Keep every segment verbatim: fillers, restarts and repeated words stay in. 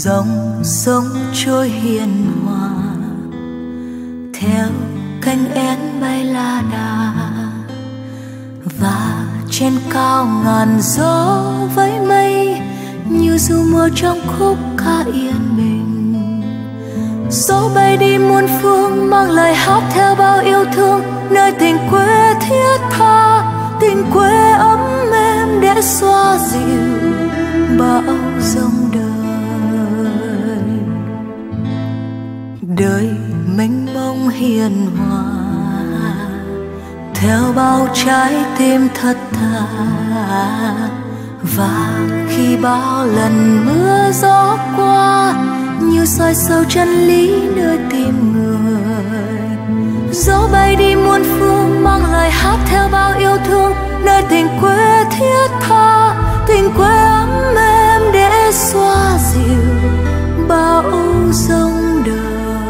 dòng sông trôi hiền hòa theo cánh én bay la đà, và trên cao ngàn gió với mây như ru mưa trong khúc ca yên bình. Gió bay đi muôn phương mang lời hát theo bao yêu thương, nơi tình quê thiết tha, tình quê ấm êm để xoa dịu bão giông đời. Đời mênh mông hiền hòa theo bao trái tim thật thà, và khi bao lần mưa gió qua như soi sâu chân lý nơi tim người. Gió bay đi muôn phương mang lời hát theo bao yêu thương, nơi tình quê thiết tha, tình quê ấm êm để xoa dịu bão giông đời.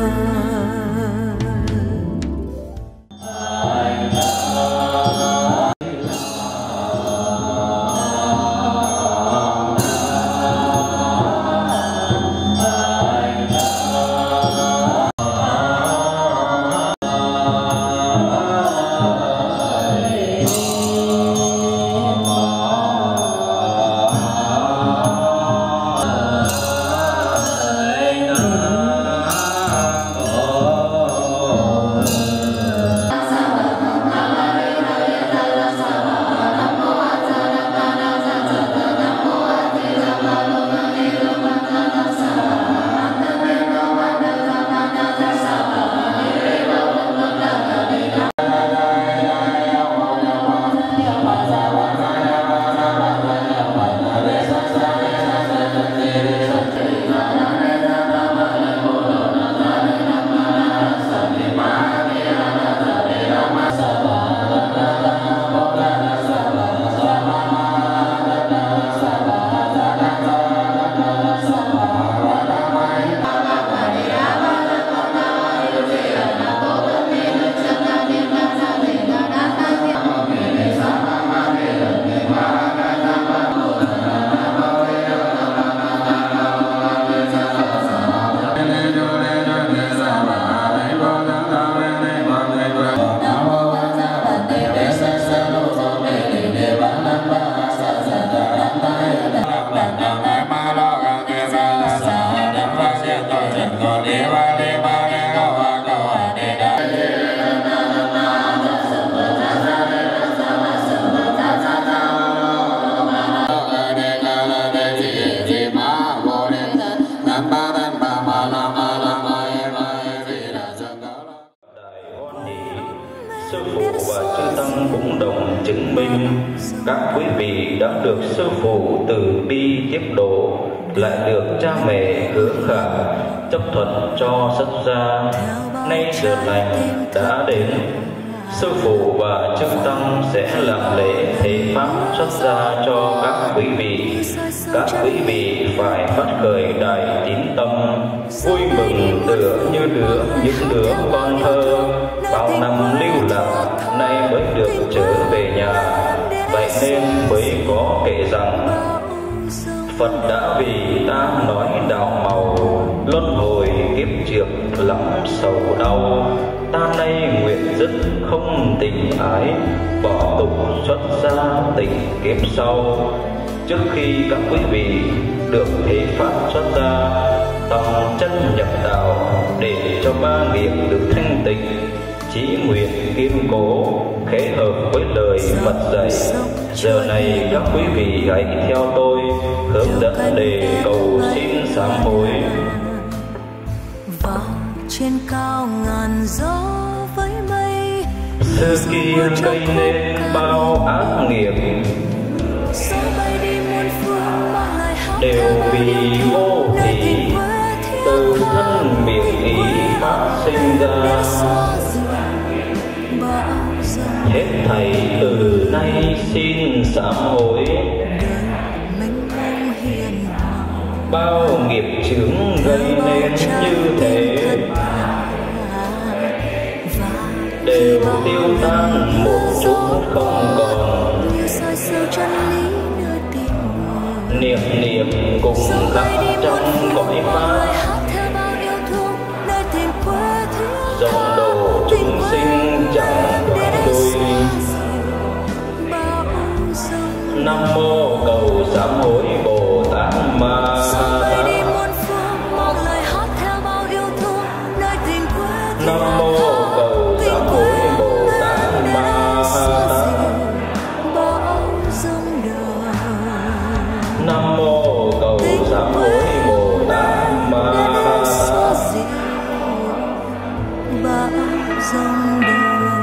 Sư phụ và chư tăng cũng đồng chứng minh các quý vị đã được sư phụ từ bi tiếp độ, lại được cha mẹ hứa khả chấp thuận cho xuất gia. Nay giờ lành đã đến, sư phụ và chư tăng sẽ làm lễ thế pháp xuất gia cho các quý vị. Các quý vị phải phát khởi đại tín tâm, vui mừng tựa như đứa những đứa con thơ bao năm lưu lạc nay mới được trở về nhà. Vậy nên mới có kể rằng Phật đã vì ta nói đạo màu, luân hồi kiếp trước lắm sầu đau. Ta nay nguyện dứt không tình ái, bỏ tục xuất gia tình kiếp sau. Trước khi các quý vị được thế pháp xuất gia, tâm chân nhập đạo để cho ba nghiệp được thanh tịnh, chí nguyện kiên cố, khế hợp với lời Phật dạy. Giờ này các quý vị hãy theo tôi hướng dẫn để cầu xin sám hối. Trên cao ngàn gió với mây, xưa kia gây nên bao ác nghiệp, đều vì vô thị từ thân miệng ý phát sinh ra. Hết thảy từ nay xin sám hối. Bao nghiệp chướng gây nên như thế đều tiêu tan một chút không còn. niệm niệm cùng khắp trong cõi pháp, dòng độ chúng sinh chẳng đoạn đuôi. Nam mô cầu sám hối Bồ Tát Ma Tát. Nam mô cầu sám hối Bồ Tát Ma Tát. Nam mô cầu sám hối Bồ Tát Ma Tát. Bao dòng đời.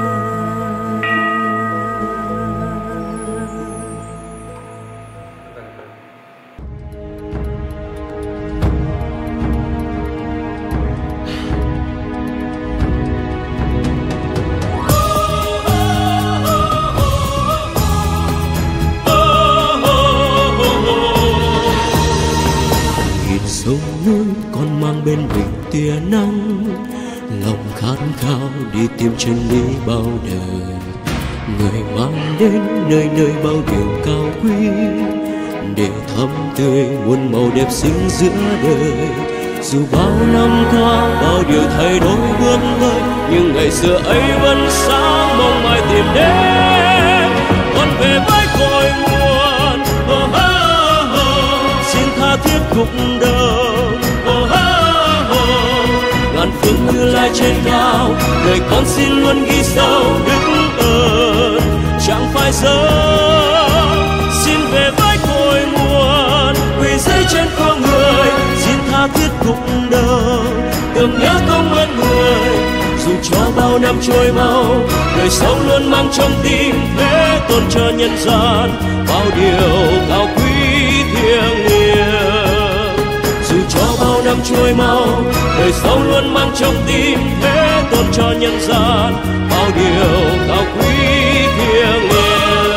Sông núi còn mang bên mình tia nắng, lòng khát khao đi tìm chân lý bao đời. Người mang đến nơi nơi bao điều cao quý, để thắm tươi muôn màu đẹp sinh giữa đời. Dù bao năm qua bao điều thay đổi bước ngơi, nhưng ngày xưa ấy vẫn sáng mong mãi tìm đến. Còn về với cội nguồn, oh, oh, oh, xin tha thiết cuộc đời. Oh, oh, oh, ngàn phương Như Lai trên cao, đời con xin luôn ghi sâu đức ơn chẳng phải giờ. Xin về với cội nguồn, quỳ dưới chân con người, xin tha thiết cuộc đời, tưởng nhớ công ơn người. Dù cho bao năm trôi mau, đời sống luôn mang trong tim thế tôn cho nhân gian bao điều cao quý thiêng liêng. Dù cho bao năm trôi mau, đời sống luôn mang trong tim thế tôn cho nhân gian bao điều cao quý thiêng liêng.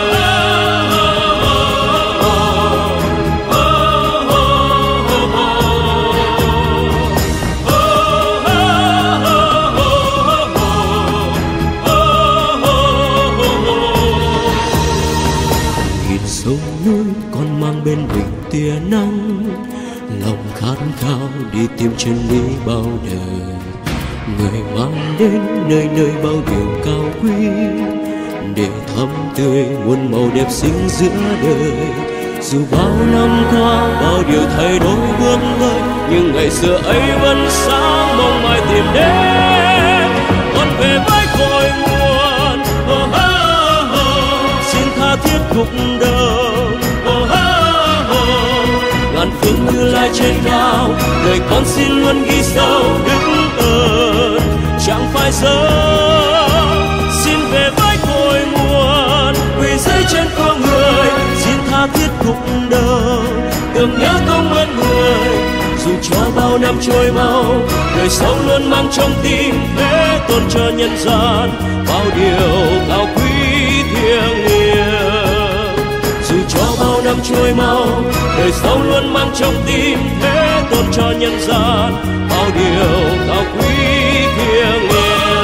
Sông núi còn mang bên mình tia nắng, lòng khát khao đi tìm chân lý bao đời. Người mang đến nơi nơi bao điều cao quý, để thắm tươi muôn màu đẹp sinh giữa đời. Dù bao năm qua bao điều thay đổi bước ngơi, nhưng ngày xưa ấy vẫn sáng mong mãi tìm đến. Còn về với cội nguồn, oh, oh, oh, xin tha thiết cuộc đời. Oh, oh, oh, ngàn phương Như Lai trên cao, đời con xin luôn ghi sâu đức ơn chẳng phải giờ. Xin về với cội nguồn, quỳ dưới chân con người, xin tha thiết cuộc đời, tưởng nhớ công ơn người. Dù cho bao năm trôi mau, đời sống luôn mang trong tim thế tôn cho nhân gian bao điều cao quý thiêng liêng. Dù cho bao năm trôi mau, đời sống luôn mang trong tim thế tôn cho nhân gian bao điều cao quý thiêng liêng.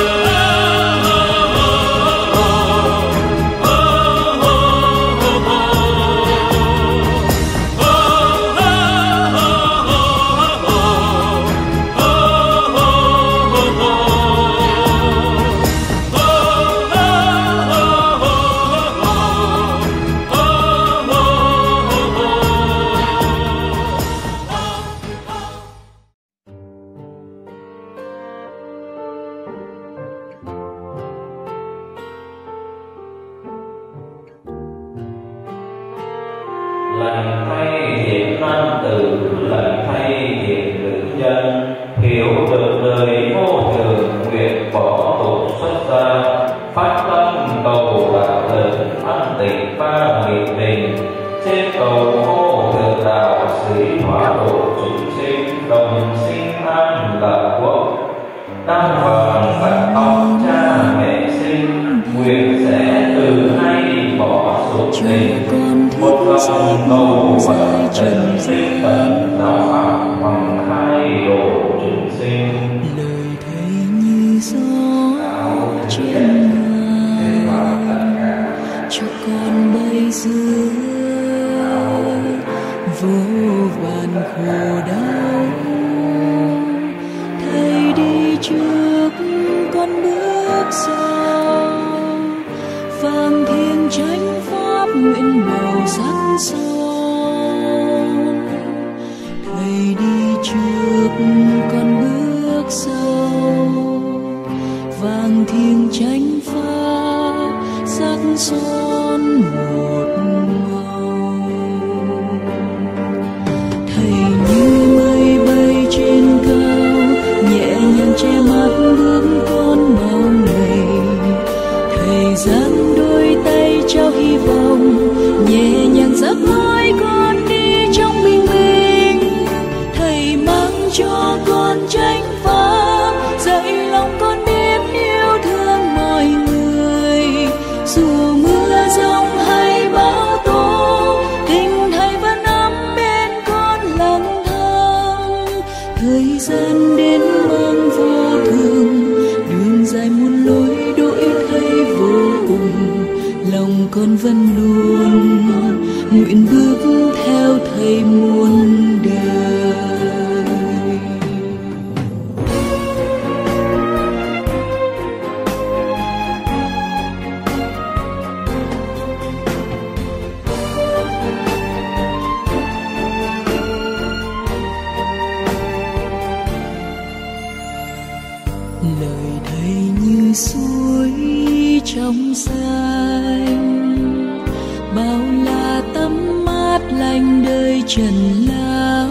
Lành thay thiện nam tử, lành thay thiện nữ nhân, hiểu được đời vô thường, nguyện bỏ tục xuất gia, phát tâm cầu đạo lớn, an tịnh ba nghị tình, trên cầu vô thượng đạo, xử hóa độ chúng sinh, đồng sinh an lạc quốc. Đăng hoàng bạch tóc cha mẹ sinh, nguyện sẽ từ nay bỏ dục tình, một lòng cầu và trần sinh tận đạo pháp hoàng khai độ chúng sinh. Lời thầy như gió trên ngàn, cho con bay dưới vô vàng thiên chánh pháp nguyện màu sắc son. Thầy đi trước con bước sau, vàng thiên chánh pháp sắc son một màu. Thầy như mây bay trên cao, nhẹ nhàng che mắt bước con bao ngày. Thầy giang đôi tay trao hy vọng, nhẹ nhàng dắt lối con đi trong bình minh. Thầy mang cho con chánh pháp, dạy lòng con biết yêu thương mọi người. Dù mưa giông hay bão tố, tình thầy vẫn ấm bên con lặng thầm. Thời gian đến mang vô thường, đường dài muôn lối đổi thay vô cùng. Lòng con vẫn luôn nguyện bước theo thầy muôn đời. Lời thầy như suối trong xanh, bao la tắm mát lành đời trần lao.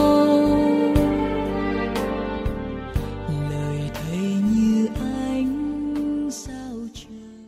Lời thầy như ánh sao trời.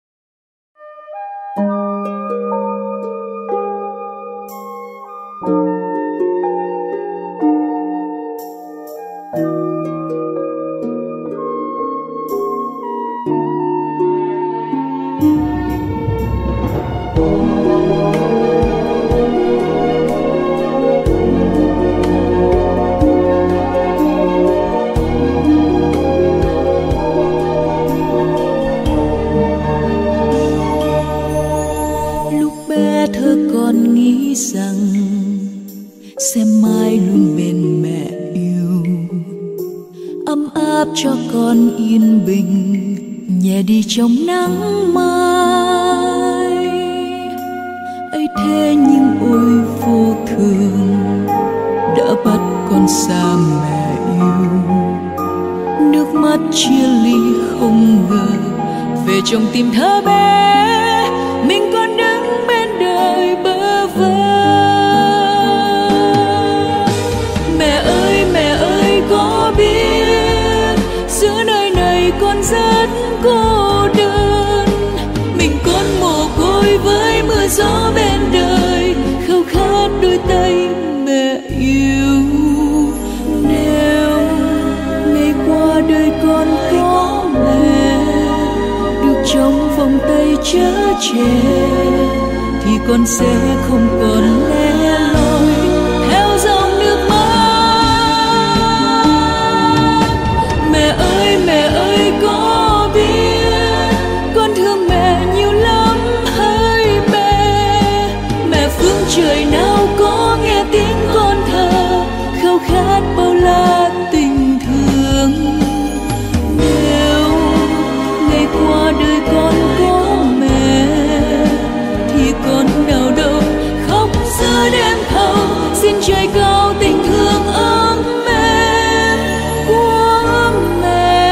Lúc bé thơ con nghĩ rằng sẽ mãi luôn bên mẹ yêu, ấm áp cho con yên bình, nhẹ đi trong nắng mai. Ấy thế nhưng ôi vô thường, đã bắt con xa mẹ yêu. Nước mắt chia ly không ngờ, về trong tim thơ bé mình còn đứng bên đời bơ vơ. Mẹ ơi mẹ ơi có biết giữa nơi này con rất cô đơn. Mình con mồ côi với mưa gió bên đời, khao khát đôi tay mẹ yêu. Nếu ngày qua đời con có mẹ, được trong vòng tay chở che, thì con sẽ không còn lẻ loi theo dòng nước mắt. Mẹ ơi mẹ ơi có biết con thương mẹ nhiều lắm hay mẹ? Mẹ phương trời nào có nghe tiếng con thơ, khao khát bao la tình thương. Nếu ngày qua đời con có mẹ, thì con nào đâu khóc giữa đêm thâu, xin trời cao tình thương ấm êm của mẹ.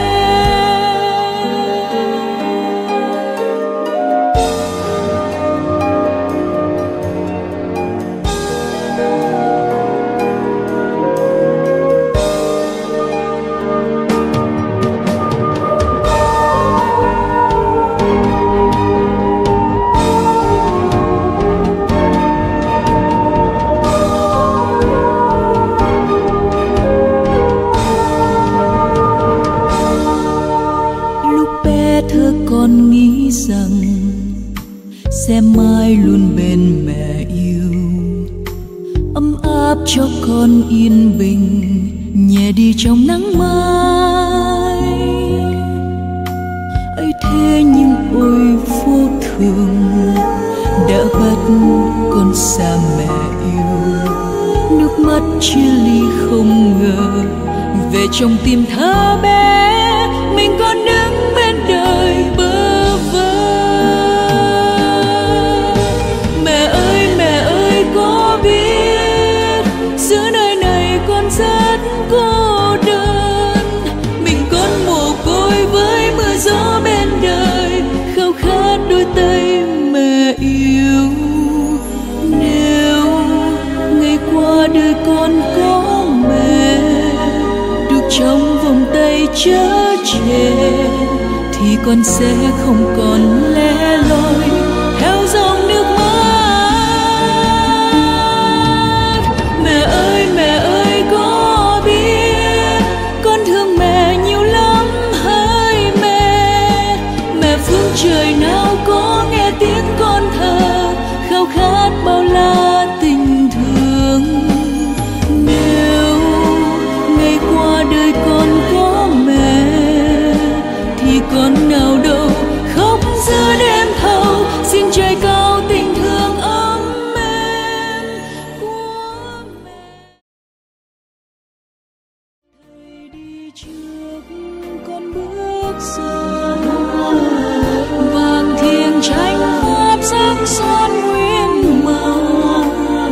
Thơ con nghĩ rằng sẽ mãi luôn bên mẹ yêu, ấm áp cho con yên bình, nhẹ đi trong nắng mai. Ấy thế nhưng ôi vô thường, đã bắt con xa mẹ yêu. Nước mắt chia ly không ngờ, về trong tim thơ bé mình còn đứng bên đời bơ vơ. chở che thì con sẽ không còn lẻ loi theo dòng nước mắt. Mẹ ơi mẹ ơi có biết con thương mẹ nhiều lắm hỡi mẹ. Mẹ phương trời nào có nghe tiếng con thơ khao khát bao la tình thương. Nếu ngày qua đời con có mẹ thì con nào đâu khóc giữa đêm thâu. Xin trời cao tình thương ấm êm của mẹ. Thầy đi trước con bước sau, vàng thiêng tranh pháp sắc son nguyên màu.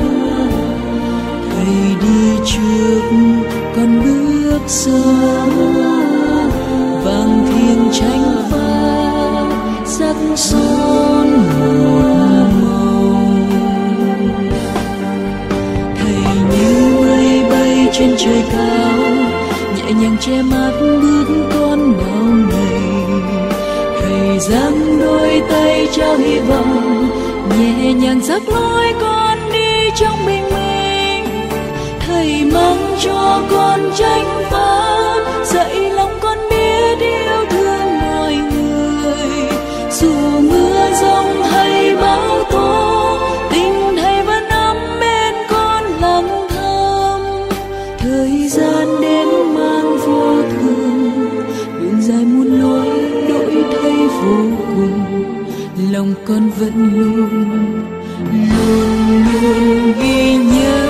Thầy đi trước con bước sau, vàng thiêng tranh pháp sắc son một màu. Thầy như mây bay trên trời cao, nhẹ nhàng che mắt bước con bao ngày. Thầy giang đôi tay trao hy vọng, nhẹ nhàng dắt lối con đi trong bình minh. Thầy mang cho con chánh pháp, dạy lòng con biết yêu thương mọi người. Dù mưa giông hay bão tố, tình thầy vẫn ấm bên con lặng thầm. Thời gian đến mang vô thường, đường dài muôn lối đổi thay vô cùng. Lòng con vẫn luôn luôn luôn ghi nhớ